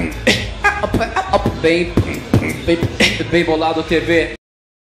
Bem bolado TV.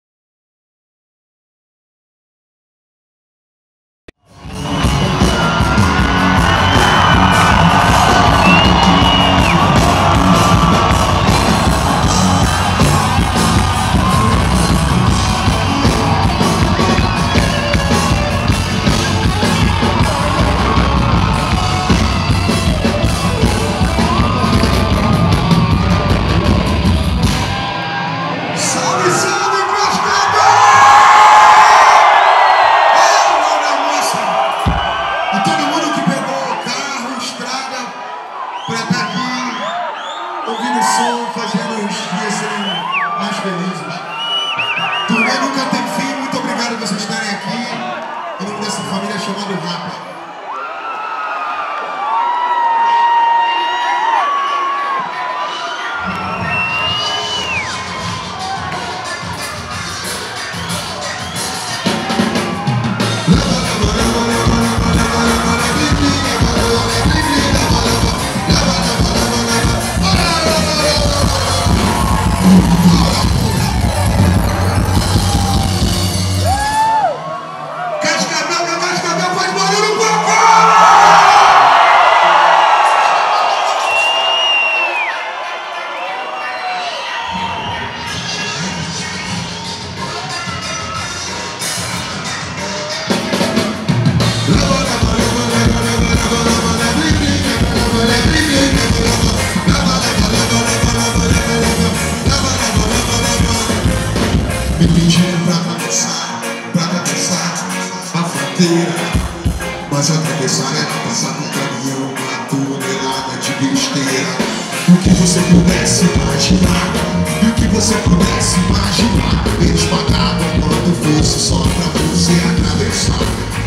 Mas atravessar é passar no caminhão uma tonelada de besteira. O que você pudesse imaginar, e o que você pudesse imaginar, eles pagavam quanto fosse só pra você atravessar.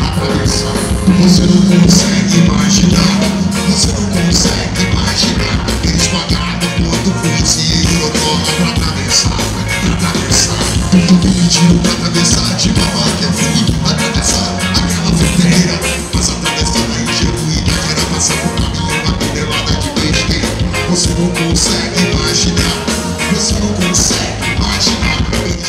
Você não consegue imaginar, você não consegue imaginar, eles pagavam quanto fosse e eu pra atravessar. Tudo que pediu pra atravessar de Nova York, atravessar aquela fronteira. Você não consegue imaginar, você não consegue imaginar.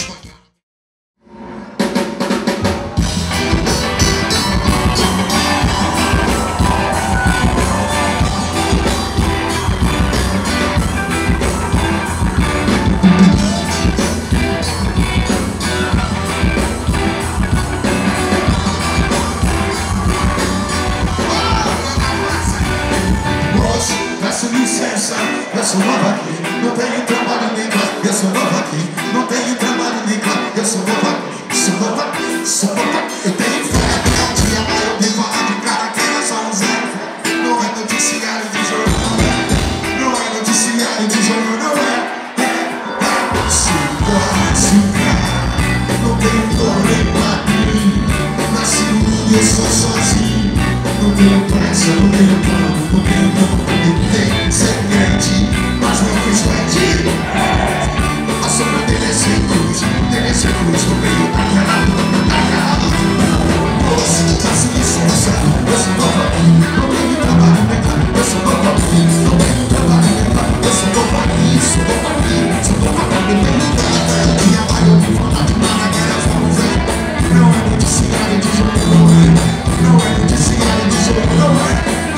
Eu sou nova aqui, não tenho trabalho nem claro. Eu sou nova aqui, não tenho trabalho nem claro. Eu sou nova aqui, sou nova, eu tenho fé. Um dia vai ouvir falar de cara que é só um zero. Não é noticiário de jornal, não é noticiário de jornal, não é. Açúcar, não tenho dor nem quadrinho. Nasci no mundo, eu sou sozinho. Não tenho pressa, não tenho plano, não tenho nome, não tenho segredo. Mas meu Cristo é de a sombra dele é sem cruz, no meio daquela moça, faço licença, eu sou nova aqui, não tenho trabalho nem claro. Eu sou nova aqui, não tenho trabalho nem claro. Eu sou nova aqui, sou nova aqui, não tenho nada. Um dia vai ouvir falar de nada que era só um Zé. Não é noticiário de jogo, não é noticiário de jogo, não é.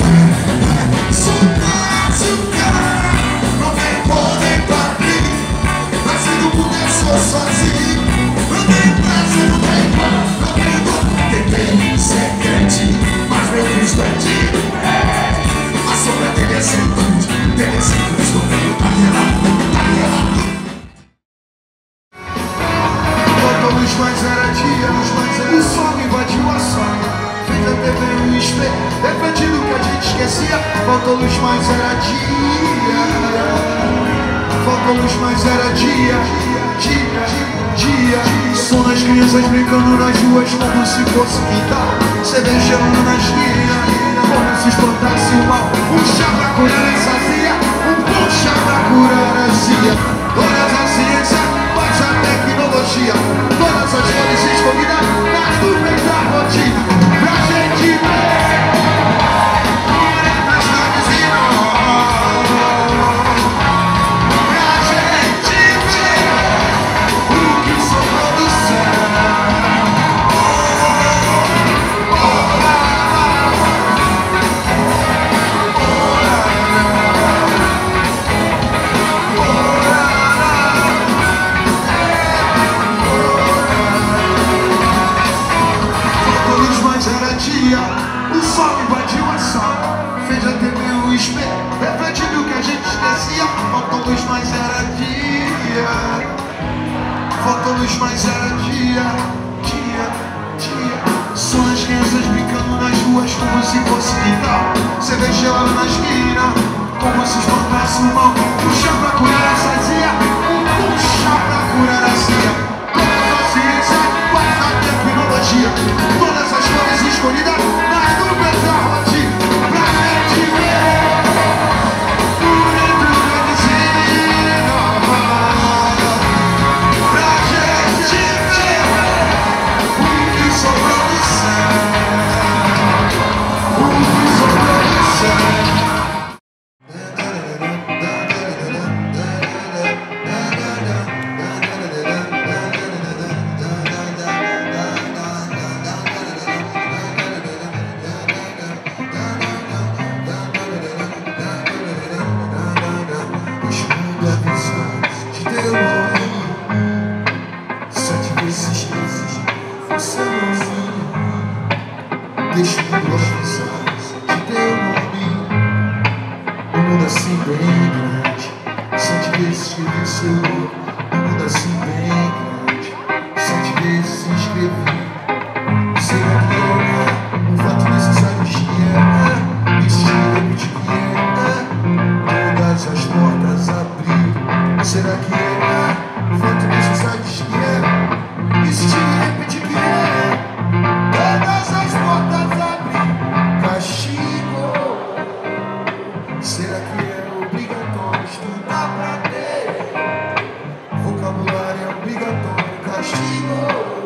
Sozinho, não tenho pressa, não tenho plano, não tenho dor. Tentei ser crente, mas meu Cristo é de a sombra dele é sem cruz, no meio daquela. Faltou luz, mas era dia, o sol invadiu a sala. Fez a TV no espelho, refletindo que a gente esquecia. Faltou luz, mas era dia. Faltou luz, mas era dia. Som das crianças brincando nas ruas como se fosse quintal. CD cheirando na esquina, como se espantasse o mal. Um chá pra curar essa azia, um chá pra curar a azia. Todas a ciência, mas a tecnologia, todas as cores escondidas nas nuvens da rotina. Pra gente ver nas naves e nós. falta luz, mas era dia. São as crianças brincando nas ruas como se fosse quintal. Cerveja gelada na esquina, como se espantasse o mal. Puxa pra curar a sazia, puxa pra curar a cia. Toda a ciência, guarda a tecnologia. Todas as flores escolhidas nas nuvens da rotina. Pra gente ver bonito da medicina. Pra gente ver o que sobrou do céu. O que sobrou do céu. Deixa o mundo avisar de teu nome. Um mundo assim bem grande, 7 vezes escrevi seu nome. Um mundo assim bem grande, 7 vezes escrevi. Será que é um fato necessário de que é? Isso te repete que é? Todas as portas abriu. Será que é um fato necessário de que é? Isso te repete que é? Todas as portas abrem, castigo. Será que é obrigatório estudar pra ter? Vocabulário é obrigatório, castigo.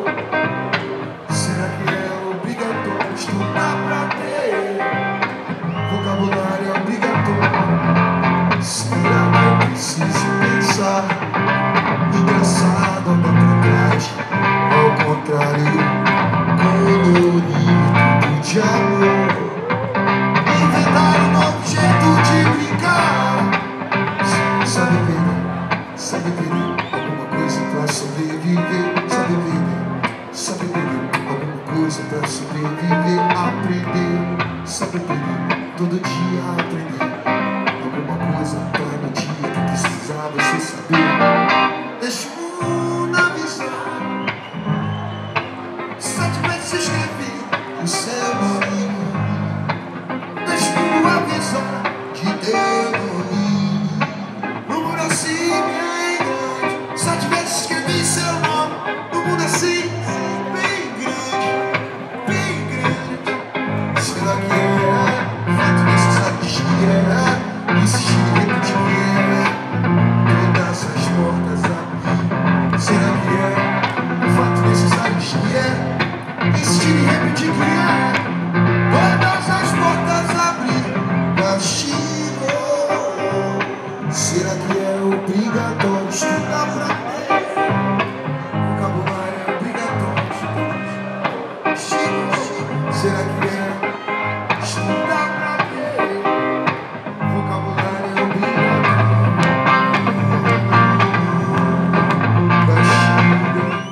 Será que é obrigatório estudar pra ter? Vocabulário é obrigatório. Será que eu preciso pensar? Engraçado, andar pra trás, ao contrário. Colorido de amor, inventar um novo jeito de brincar. Sabe perder alguma coisa pra sobreviver. Sabe perder alguma coisa pra sobreviver. Aprender, sabe perder, todo dia aprender alguma coisa pra no dia que precisar você saber. Deixa o mundo avisar. 7 vezes escrevi o seu nome. Deixa-me avisar que teu nome. No mundo assim bem grande, 7 vezes escrevi seu nome. No mundo assim bem grande. Será que é fato necessário de que é? Insistir e repetir que é? Todas as portas abrir. Será que é fato necessário de que é? Insistir e repetir que é. Todas as portas abrir, castigo. Será que é obrigatório estudar pra ter? Vocabulário é obrigatório, castigo. Será que é estudar pra ter? Vocabulário é obrigatório, castigo.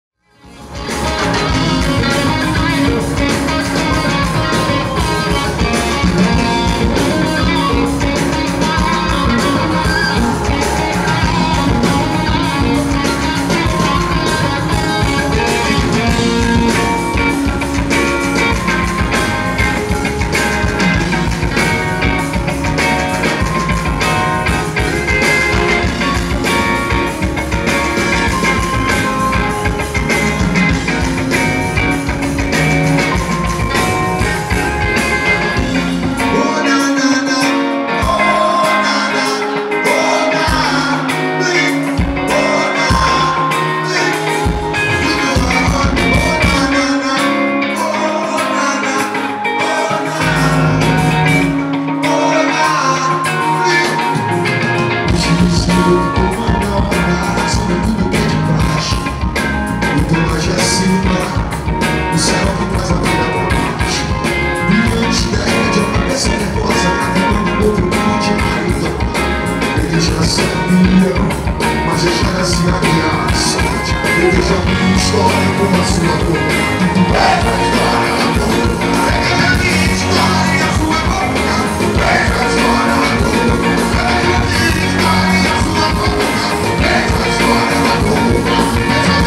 Mas eu já nasci na minha sorte. Eu vejo a minha história como a sua boca. Pega a história da boca. Pega a minha história e a sua boca. Pega a história da boca. Pega a minha história e a sua boca. Pega a história da boca.